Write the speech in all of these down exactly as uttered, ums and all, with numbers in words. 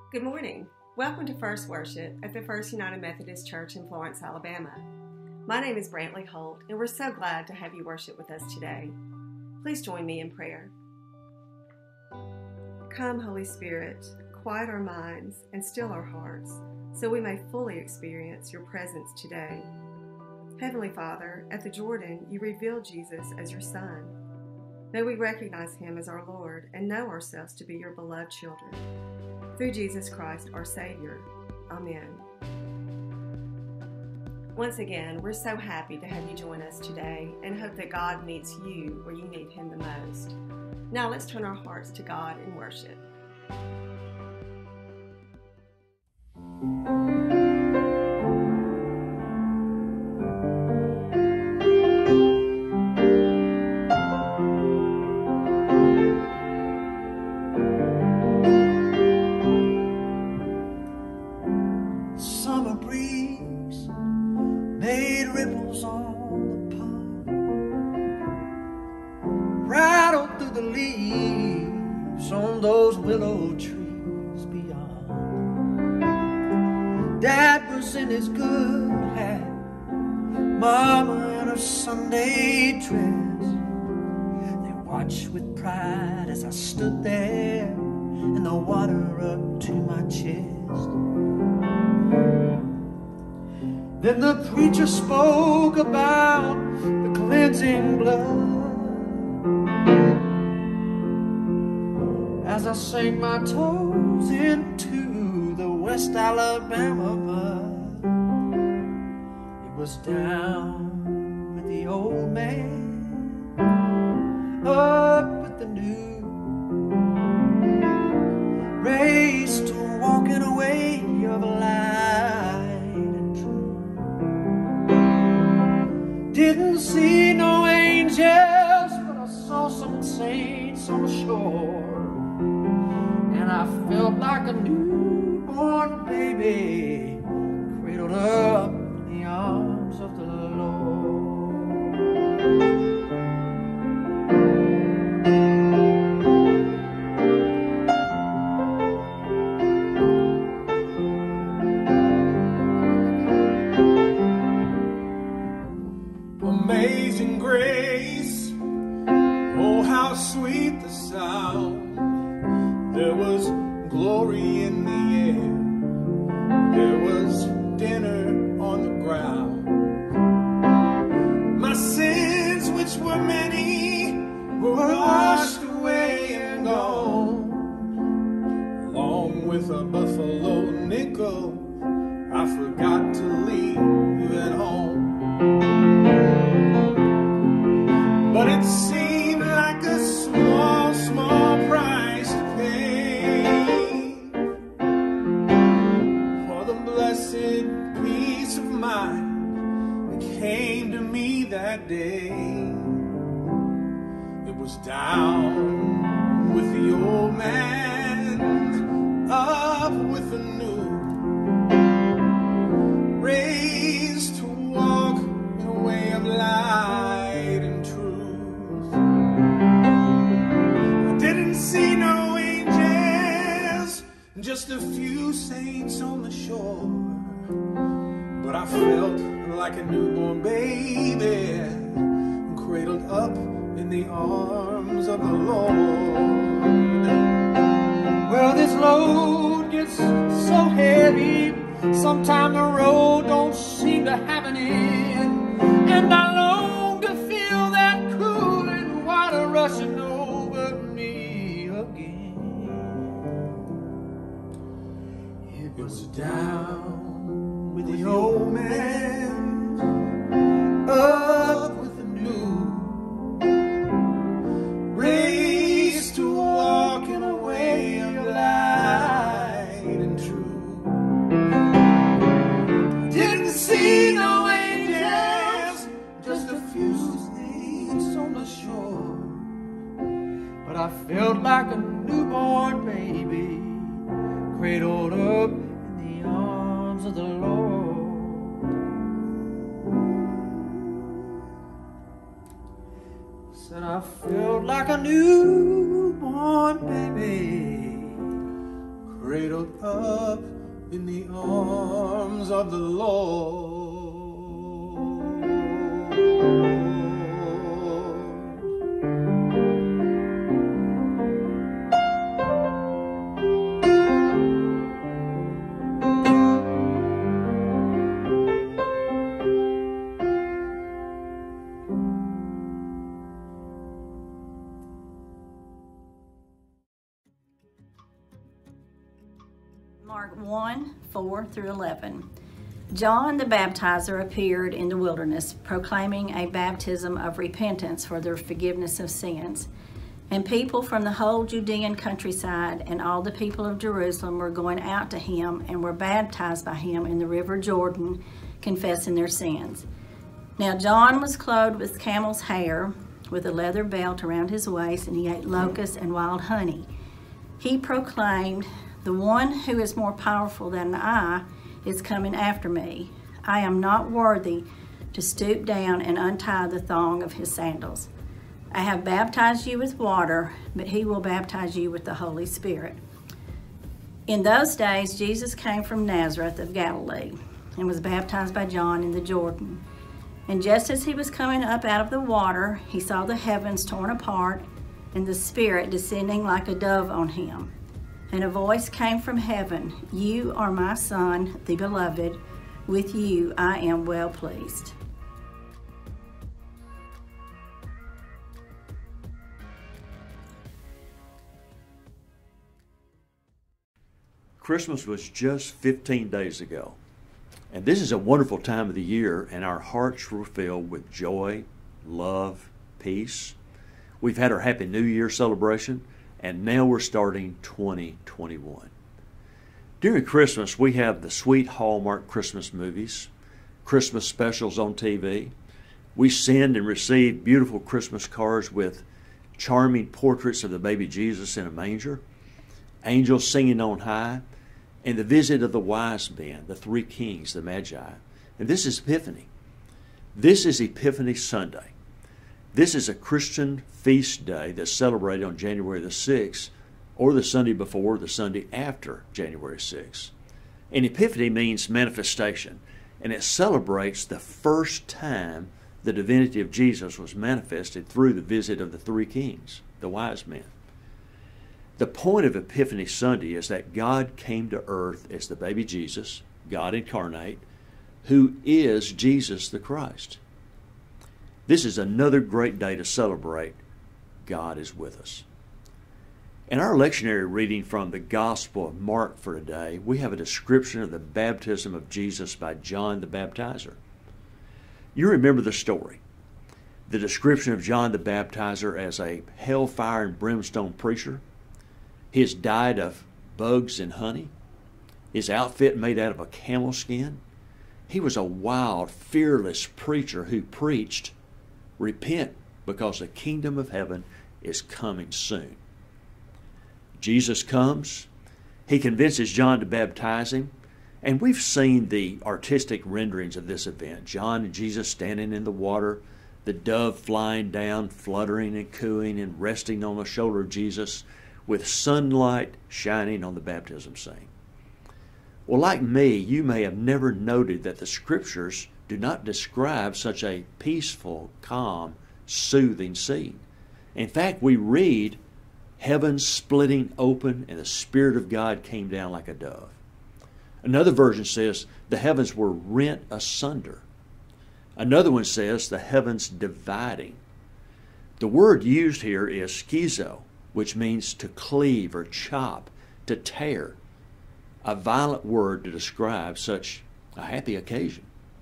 Good morning. Welcome to First Worship at the First United Methodist Church in Florence, Alabama. My name is Brantley Holt, and we're so glad to have you worship with us today. Please join me in prayer. Come, Holy Spirit, quiet our minds and still our hearts, so we may fully experience your presence today. Heavenly Father, at the Jordan, you revealed Jesus as your Son. May we recognize him as our Lord and know ourselves to be your beloved children. Through Jesus Christ, our Savior. Amen. Once again, we're so happy to have you join us today and hope that God meets you where you need him the most. Now let's turn our hearts to God in worship. Dad was in his good hat, Mama in her Sunday dress. They watched with pride as I stood there and the water up to my chest. Then the preacher spoke about the cleansing blood as I sank my toes into the West Alabama mud. It was down with the old man, up with the new, raised to walking away of light and truth. Didn't see no angels, but I saw some saints on the shore, and I felt like a newborn baby cradled up in the arms of the Lord. Amazing grace, oh how sweet the sound. There was glory in the air, there was dinner on the ground. My sins, which were many, were washed away and gone. Along with a buffalo nickel, I forgot to leave at home. But it seemed like a small, small price to pay for the blessed peace of mind that came to me that day. It was down with the old man, up with the new, raised to walk in a way of light and truth. I didn't see no angels, just a few saints on the shore, but I felt like a newborn baby cradled up in the arms of the Lord. Well, this load gets so heavy, sometimes the road don't seem to have an end, and I long to feel that cooling water rushing over me again. It was down with the old man, up with the new, raised to walk in a way of light and truth. I didn't see no angels, just a few saints on the shore, but I felt like a newborn baby cradled up in the arms of the Lord. Said I felt like a newborn baby cradled up in the arms of the Lord. Mark one, four through eleven. John the Baptizer appeared in the wilderness, proclaiming a baptism of repentance for the forgiveness of sins. And people from the whole Judean countryside and all the people of Jerusalem were going out to him and were baptized by him in the river Jordan, confessing their sins. Now John was clothed with camel's hair, with a leather belt around his waist, and he ate locusts and wild honey. He proclaimed, "The one who is more powerful than I is coming after me. I am not worthy to stoop down and untie the thong of his sandals. I have baptized you with water, but he will baptize you with the Holy Spirit." In those days, Jesus came from Nazareth of Galilee and was baptized by John in the Jordan. And just as he was coming up out of the water, he saw the heavens torn apart and the Spirit descending like a dove on him. And a voice came from heaven, "You are my Son, the Beloved. With you I am well pleased." Christmas was just fifteen days ago. And this is a wonderful time of the year, and our hearts were filled with joy, love, peace. We've had our Happy New Year celebration, and now we're starting twenty twenty-one. During Christmas, we have the sweet Hallmark Christmas movies, Christmas specials on T V. We send and receive beautiful Christmas cards with charming portraits of the baby Jesus in a manger, angels singing on high, and the visit of the wise men, the three kings, the Magi. And this is Epiphany. This is Epiphany Sunday. This is a Christian feast day that's celebrated on January the sixth, or the Sunday before, the Sunday after January sixth. And Epiphany means manifestation, and it celebrates the first time the divinity of Jesus was manifested through the visit of the three kings, the wise men. The point of Epiphany Sunday is that God came to earth as the baby Jesus, God incarnate, who is Jesus the Christ. This is another great day to celebrate God is with us. In our lectionary reading from the Gospel of Mark for today, we have a description of the baptism of Jesus by John the Baptizer. You remember the story. The description of John the Baptizer as a hellfire and brimstone preacher, his diet of bugs and honey, his outfit made out of a camel skin. He was a wild, fearless preacher who preached, "Repent, because the kingdom of heaven is coming soon." Jesus comes. He convinces John to baptize him. And we've seen the artistic renderings of this event. John and Jesus standing in the water, the dove flying down, fluttering and cooing and resting on the shoulder of Jesus, with sunlight shining on the baptism scene. Well, like me, you may have never noted that the Scriptures do not describe such a peaceful, calm, soothing scene. In fact, we read, "Heaven splitting open, and the Spirit of God came down like a dove." Another version says, "The heavens were rent asunder." Another one says, "The heavens dividing." The word used here is schizo, which means to cleave or chop, to tear. A violent word to describe such a happy occasion.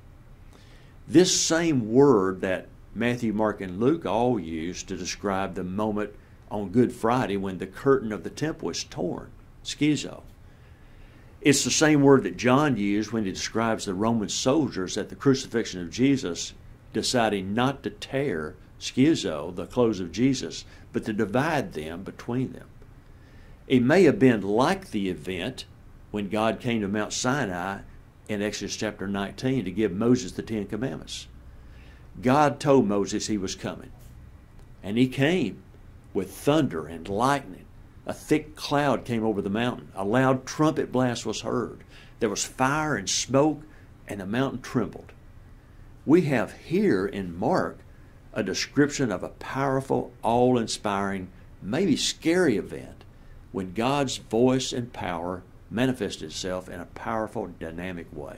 This same word that Matthew, Mark, and Luke all use to describe the moment on Good Friday when the curtain of the temple is torn, schizo. It's the same word that John used when he describes the Roman soldiers at the crucifixion of Jesus deciding not to tear, schizo, the clothes of Jesus, but to divide them between them. It may have been like the event when God came to Mount Sinai in Exodus chapter nineteen to give Moses the Ten Commandments. God told Moses he was coming, and he came with thunder and lightning, A thick cloud came over the mountain. A loud trumpet blast was heard. There was fire and smoke, and the mountain trembled. We have here in Mark a description of a powerful, awe-inspiring, maybe scary event when God's voice and power manifested itself in a powerful, dynamic way.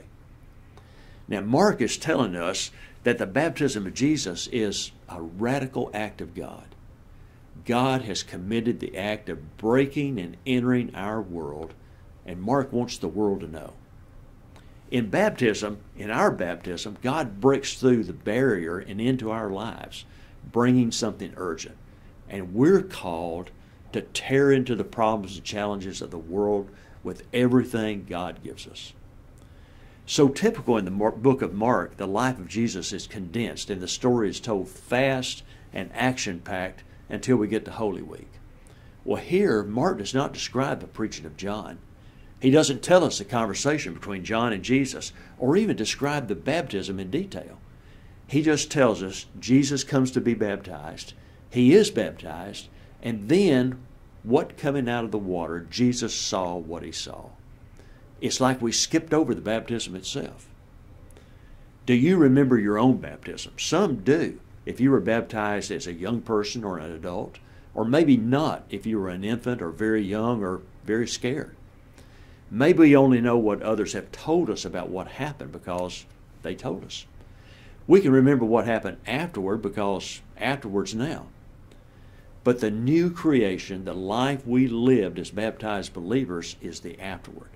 Now, Mark is telling us that the baptism of Jesus is a radical act of God. God has committed the act of breaking and entering our world, and Mark wants the world to know. In baptism, in our baptism, God breaks through the barrier and into our lives, bringing something urgent. And we're called to tear into the problems and challenges of the world with everything God gives us. So typical in the book of Mark, the life of Jesus is condensed and the story is told fast and action-packed until we get to Holy Week. Well, here, Mark does not describe the preaching of John. He doesn't tell us the conversation between John and Jesus or even describe the baptism in detail. He just tells us Jesus comes to be baptized, he is baptized, and then what coming out of the water, Jesus saw what he saw. It's like we skipped over the baptism itself. Do you remember your own baptism? Some do, if you were baptized as a young person or an adult, or maybe not if you were an infant or very young or very scared. Maybe we only know what others have told us about what happened because they told us. We can remember what happened afterward because afterwards now. But the new creation, the life we lived as baptized believers, is the afterward.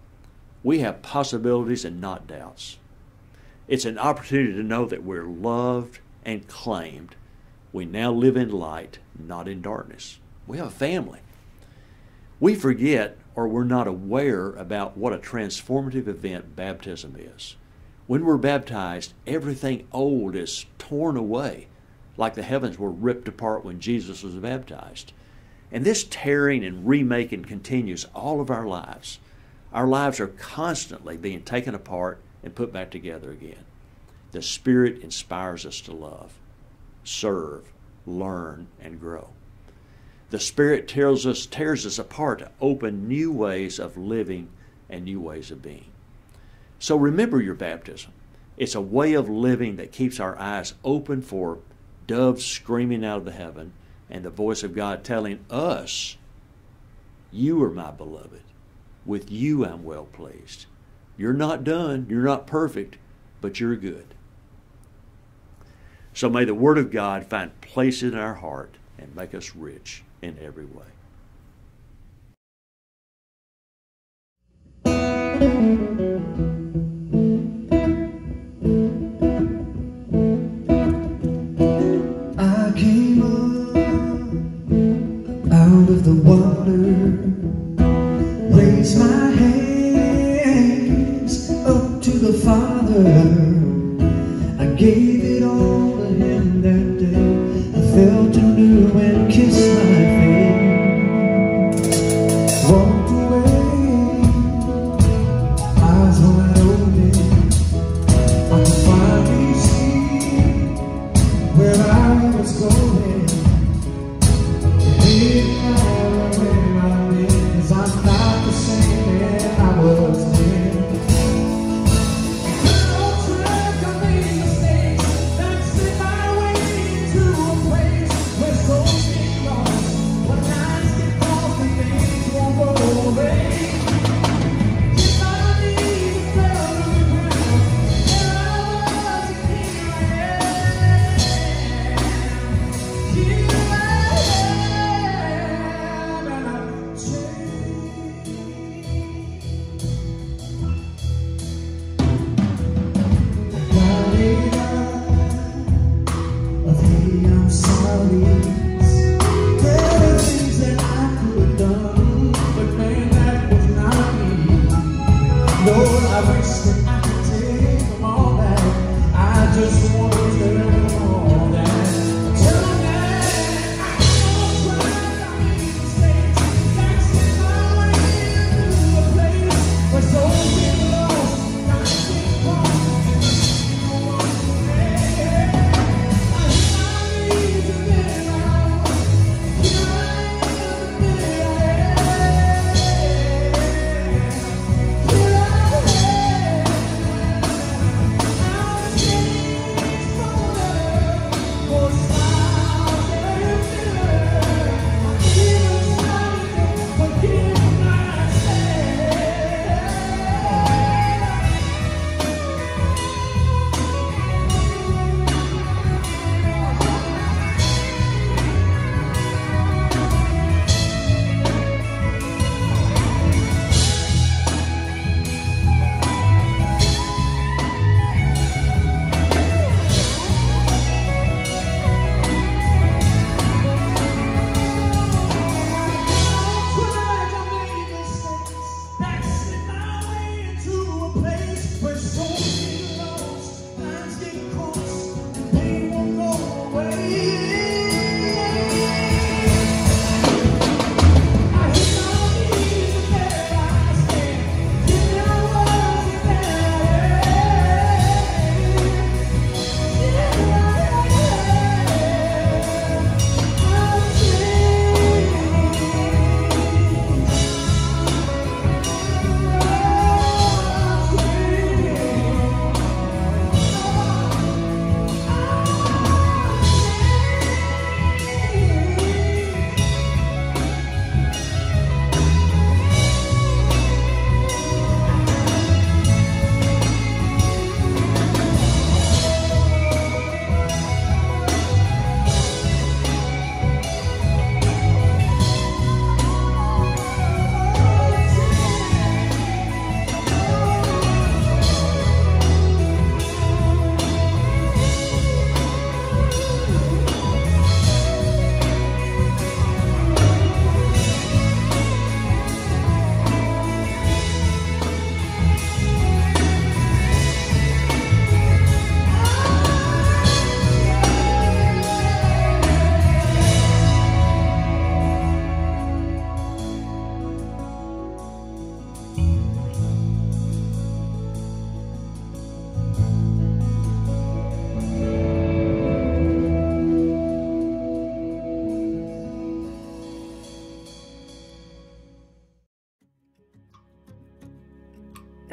We have possibilities and not doubts. It's an opportunity to know that we're loved and claimed. We now live in light, not in darkness. We have a family. We forget or we're not aware about what a transformative event baptism is. When we're baptized, everything old is torn away, like the heavens were ripped apart when Jesus was baptized. And this tearing and remaking continues all of our lives. Our lives are constantly being taken apart and put back together again. The Spirit inspires us to love, serve, learn, and grow. The Spirit tears us, tears us apart to open new ways of living and new ways of being. So remember your baptism. It's a way of living that keeps our eyes open for doves screaming out of the heaven and the voice of God telling us, you are my beloved. With you I'm well pleased. You're not done. You're not perfect, but you're good. So may the Word of God find place in our heart and make us rich in every way. I came up out of the water, raised my hands up to the Father. I gave it all to Him that day. I felt anew and kissed my face. Walked away, eyes wide open. I could finally see where I was going. It didn't matter where I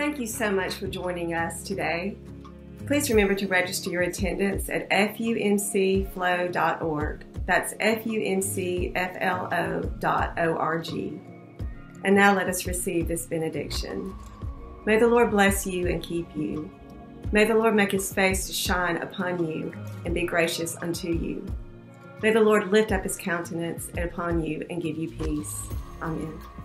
Thank you so much for joining us today. Please remember to register your attendance at f u m c flow dot org. That's f u m c flow dot org. And now let us receive this benediction. May the Lord bless you and keep you. May the Lord make his face to shine upon you and be gracious unto you. May the Lord lift up his countenance upon you and give you peace. Amen.